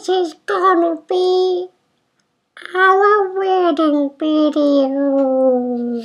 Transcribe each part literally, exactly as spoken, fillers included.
This is gonna be our wedding video.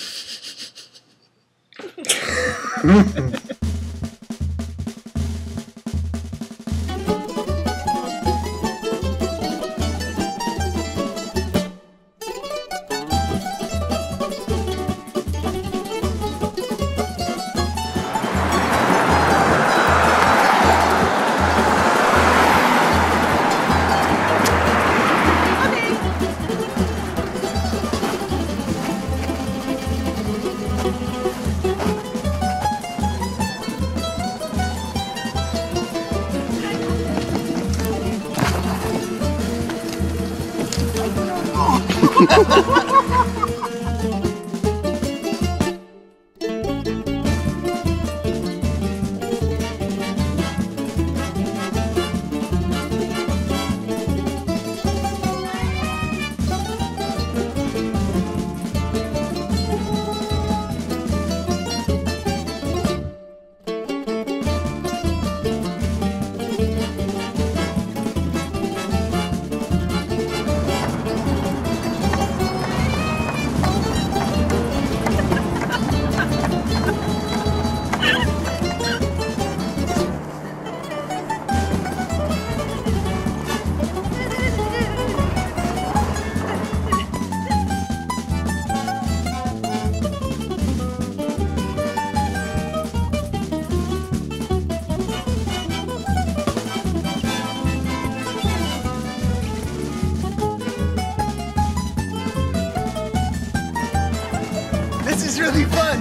This is really fun!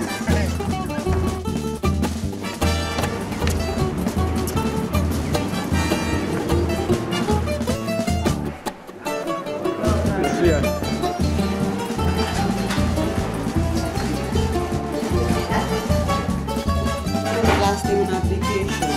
Yeah. Lasting application.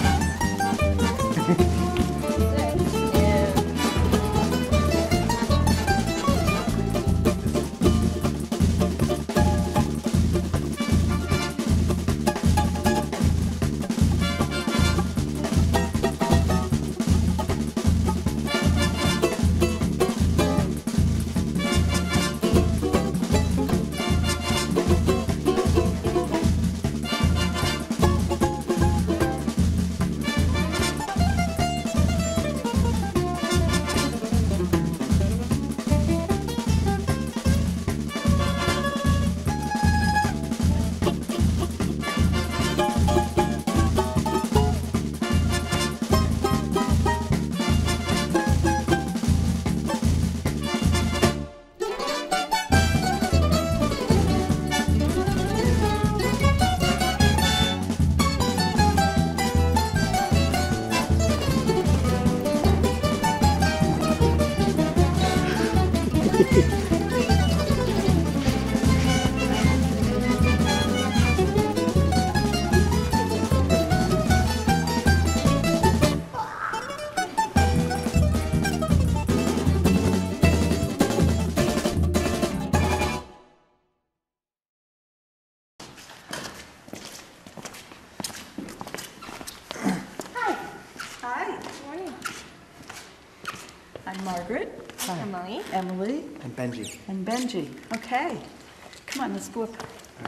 I'm Margaret. Hi. Emily. Emily. And Benji. And Benji. Okay. Come on, let's go up.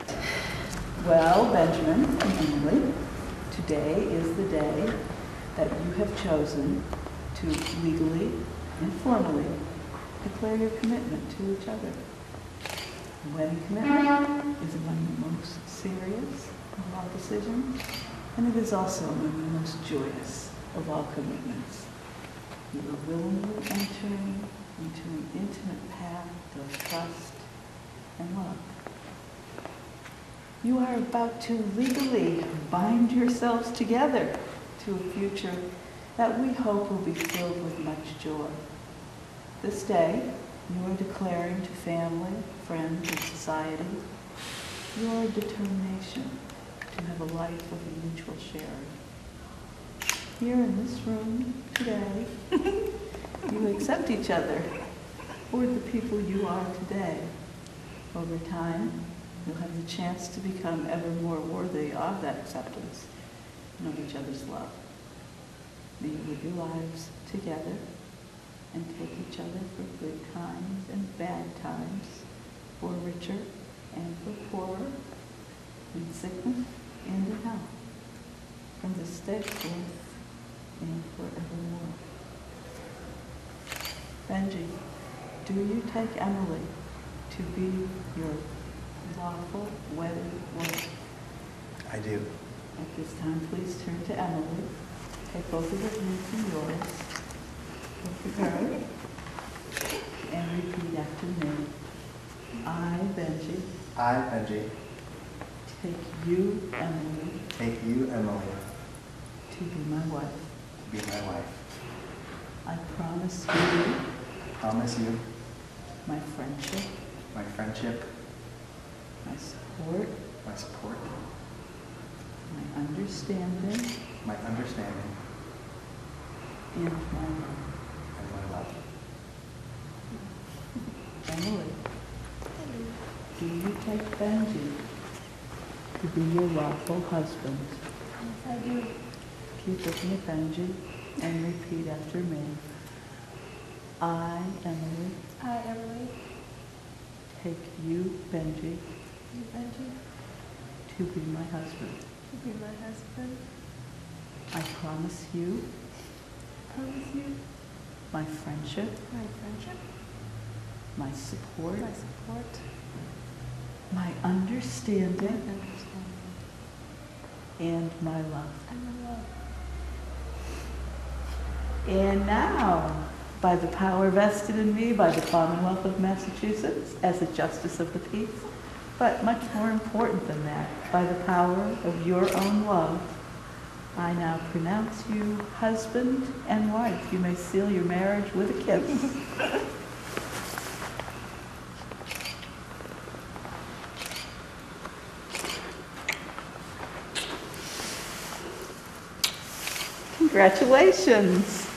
Well, Benjamin and Emily, today is the day that you have chosen to legally and formally declare your commitment to each other. The wedding commitment is among the most serious of all decisions, and it is also among the most joyous of all commitments. You are willingly entering into an intimate path of trust and love. You are about to legally bind yourselves together to a future that we hope will be filled with much joy. This day, you are declaring to family, friends, and society your determination to have a life of mutual sharing. Here in this room today, you accept each other for the people you are today. Over time, you'll have the chance to become ever more worthy of that acceptance and of each other's love. May you live your lives together and take each other for good times and bad times, for richer and for poorer, in sickness and in health, from this day forth and forevermore. Benji, do you take Emily to be your lawful wedded wife? I do. At this time, please turn to Emily. Take both of your hands in yours. Look at her. And repeat after me. I, Benji, I, Benji, take you, Emily, take you, Emily, to be my wife. to be my wife. I promise you Promise you my friendship, my friendship, my support, my support, my understanding, my understanding, and my love. and my love. Emily, do you take Benji to be your lawful husband? Yes, I do. Keep looking at Benji and repeat after me. I, Emily, I, Emily, take you, Benji, you, Benji, to be my husband. to be my husband. I promise you Promise you my friendship, my friendship, my support, my support, my my understanding, understanding, and my love. and my love. And now, by the power vested in me by the Commonwealth of Massachusetts as a Justice of the Peace, but much more important than that, by the power of your own love, I now pronounce you husband and wife. You may seal your marriage with a kiss. Congratulations.